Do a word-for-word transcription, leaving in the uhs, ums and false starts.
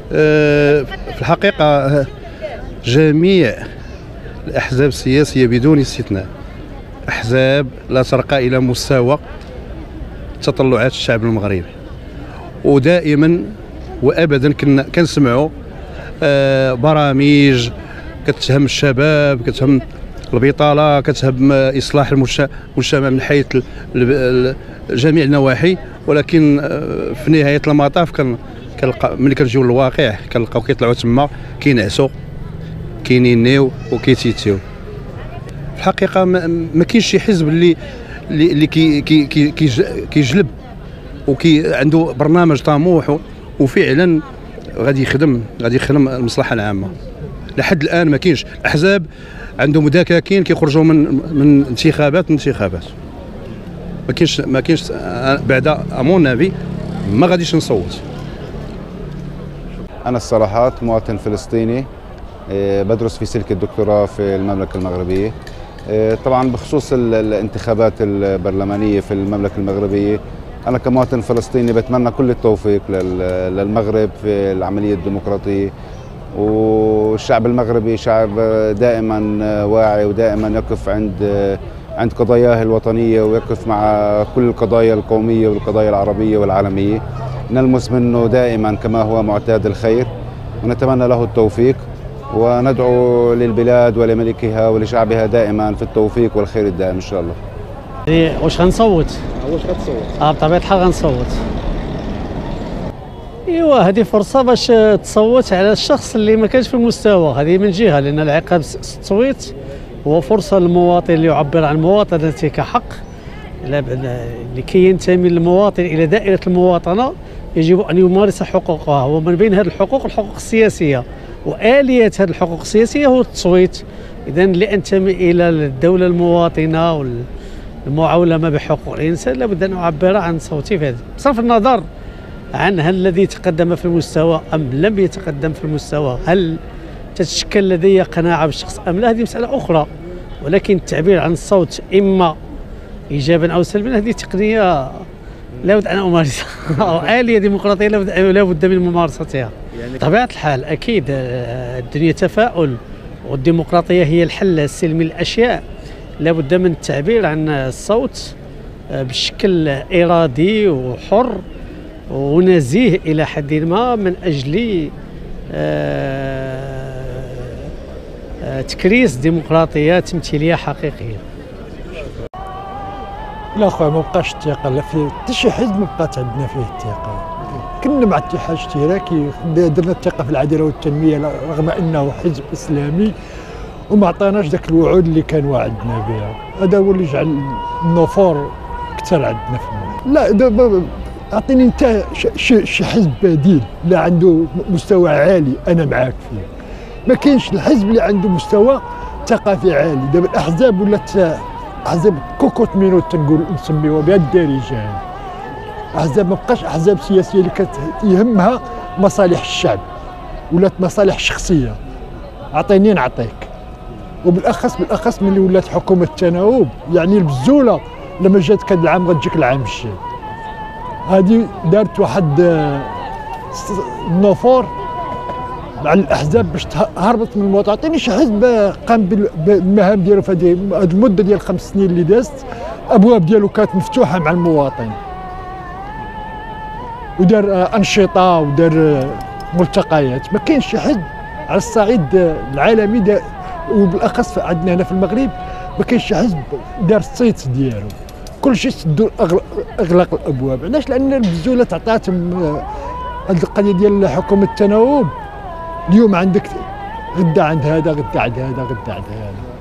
في الحقيقة جميع الأحزاب السياسية بدون استثناء أحزاب لا ترقى إلى مستوى تطلعات الشعب المغربي، ودائما وأبدا كنا كنسمعوا برامج كتهم الشباب، كتهم البطالة، كتهم إصلاح المجتمع من حيث جميع النواحي، ولكن في نهاية المطاف كنلقى ملي كنجيو للواقع كنلقاو كيطلعوا تما كينعسوا كينينيو وكيتيتيو. في الحقيقة ما كاينش شي حزب اللي اللي كي كي كي كيجلب وكي عنده برنامج طموح وفعلا غادي يخدم غادي يخدم المصلحة العامة. لحد الآن ما كاينش. الأحزاب عندهم دكاكين كيخرجوا من من انتخابات لانتخابات. ما كاينش ما كاينش بعد امون نافي ما غاديش نصوت. انا الصراحه مواطن فلسطيني بدرس في سلك الدكتوراه في المملكه المغربيه. طبعا بخصوص الانتخابات البرلمانيه في المملكه المغربيه، انا كمواطن فلسطيني بتمنى كل التوفيق للمغرب في العمليه الديمقراطيه، والشعب المغربي شعب دائما واعي ودائما يقف عند عند قضاياه الوطنيه ويقف مع كل القضايا القوميه والقضايا العربيه والعالميه. نلمس منه دائما كما هو معتاد الخير، ونتمنى له التوفيق، وندعو للبلاد ولملكها ولشعبها دائما في التوفيق والخير الدائم ان شاء الله. واش غنصوت؟ واش غتصوت؟ اه بطبيعه الحال غنصوت. ايوا هذه فرصه باش تصوت على الشخص اللي ما كانش في المستوى، هذه من جهه، لان العقاب التصويت هو فرصه للمواطن ليعبر عن مواطنته كحق. لكي ينتمي المواطن الى دائره المواطنه يجب ان يمارس حقوقها، ومن بين هذه الحقوق الحقوق السياسيه، واليه هذه الحقوق السياسيه هو التصويت. اذا اللي انتمي الى الدوله المواطنه والمعولمه بحقوق الانسان لابد ان اعبر عن صوتي في هذا، بصرف النظر عن هل الذي تقدم في المستوى ام لم يتقدم في المستوى، هل تتشكل لدي قناعه بالشخص ام لا، هذه مساله اخرى. ولكن التعبير عن الصوت اما ايجابا او سلبا هذه تقنيه لابد ان امارسها او اليه ديمقراطيه لابد من ممارستها. بطبيعه الحال اكيد الدنيا تفاؤل، والديمقراطيه هي الحل السلمي للاشياء. لابد من التعبير عن الصوت بشكل ارادي وحر ونزيه الى حد ما من اجل تكريس ديمقراطيه تمثيليه حقيقيه. لا خويا ما بقاش الثقه، لا في حتى شي حزب ما بقات عندنا فيه الثقه. كنا مع الاتحاد الاشتراكي درنا الثقه في العداله والتنميه رغم انه حزب اسلامي وما عطاناش ذاك الوعود اللي كان وعدنا بها. هذا هو اللي جعل النفور كثر عندنا في المغرب. لا دابا اعطيني انت شي حزب بديل اللي عنده مستوى عالي انا معاك فيه. ما كاينش الحزب اللي عنده مستوى ثقافي عالي. دابا الاحزاب ولات احزاب كوكوت مينو تنقول نسميوها بها الدارجه. احزاب ما بقاش احزاب سياسيه اللي كتهمها مصالح الشعب، ولات مصالح شخصيه. اعطيني نعطيك. وبالاخص بالاخص ملي ولات حكومه التناوب، يعني البزوله لما جات كان العام غتجيك العام الجاي. هذه دارت واحد النفور مع الاحزاب باش تهربط من المواطن. عطيني شي حزب قام بالمهام ديالو في هذه المده ديال الخمس سنين اللي دازت، ابواب ديالو كانت مفتوحه مع المواطن، ودار انشطه ودار ملتقيات. ما كاينش شي حزب على الصعيد العالمي، وبالاخص عندنا هنا في المغرب ما كاينش شي حزب دار الصيت ديالو. كل شيء سدوا اغلاق الابواب. علاش؟ لان البزوله تعطاتهم هذه القضيه ديال حكومه التناوب. اليوم عندك غدا عند هذا، غدا عند هذا، غدا عند هذا.